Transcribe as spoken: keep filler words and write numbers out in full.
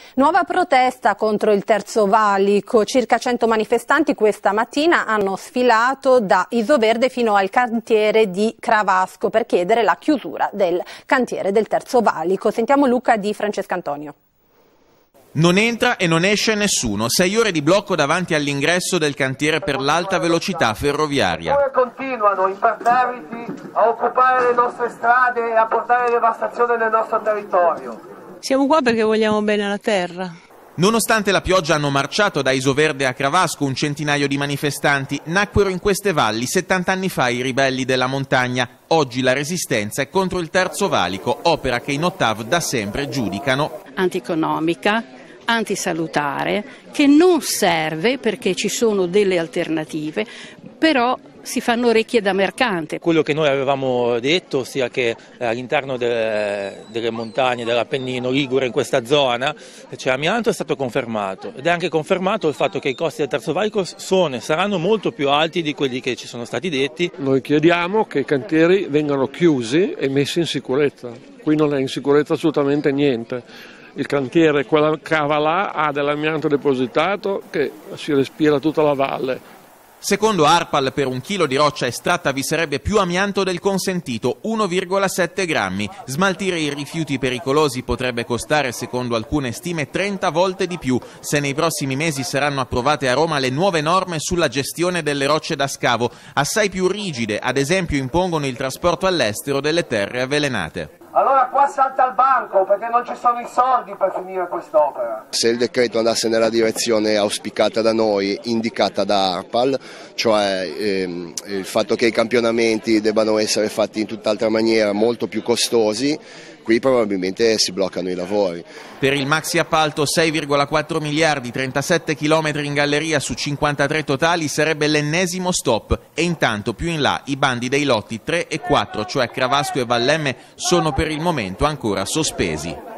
Nuova protesta contro il Terzo Valico. Circa cento manifestanti questa mattina hanno sfilato da Isoverde fino al cantiere di Cravasco per chiedere la chiusura del cantiere del Terzo Valico. Sentiamo Luca di Francescantonio. Non entra e non esce nessuno. Sei ore di blocco davanti all'ingresso del cantiere per l'alta velocità ferroviaria. Ora continuano imperterriti a occupare le nostre strade e a portare devastazione nel nostro territorio. Siamo qua perché vogliamo bene alla terra. Nonostante la pioggia hanno marciato da Isoverde a Cravasco un centinaio di manifestanti. Nacquero in queste valli settanta anni fa i ribelli della montagna. Oggi la resistenza è contro il Terzo Valico, opera che i Notav da sempre giudicano antieconomica, antisalutare, che non serve perché ci sono delle alternative, però si fanno orecchie da mercante. Quello che noi avevamo detto, sia che all'interno delle, delle montagne dell'Appennino Ligure, in questa zona c'è amianto, è stato confermato, ed è anche confermato il fatto che i costi del Terzo Valico sono e saranno molto più alti di quelli che ci sono stati detti. Noi chiediamo che i cantieri vengano chiusi e messi in sicurezza. Qui non è in sicurezza assolutamente niente. Il cantiere, quella cava là, ha dell'amianto depositato che si respira tutta la valle. Secondo ARPAL per un chilo di roccia estratta vi sarebbe più amianto del consentito, uno virgola sette grammi. Smaltire i rifiuti pericolosi potrebbe costare, secondo alcune stime, trenta volte di più se nei prossimi mesi saranno approvate a Roma le nuove norme sulla gestione delle rocce da scavo, assai più rigide, ad esempio impongono il trasporto all'estero delle terre avvelenate. Allora qua salta il banco perché non ci sono i soldi per finire quest'opera. Se il decreto andasse nella direzione auspicata da noi, indicata da ARPAL, cioè ehm, il fatto che i campionamenti debbano essere fatti in tutt'altra maniera, molto più costosi, qui probabilmente si bloccano i lavori. Per il maxi appalto sei virgola quattro miliardi, trentasette chilometri in galleria su cinquantatré totali, sarebbe l'ennesimo stop, e intanto più in là i bandi dei lotti tre e quattro, cioè Cravasco e Vallemme, sono per il momento ancora sospesi.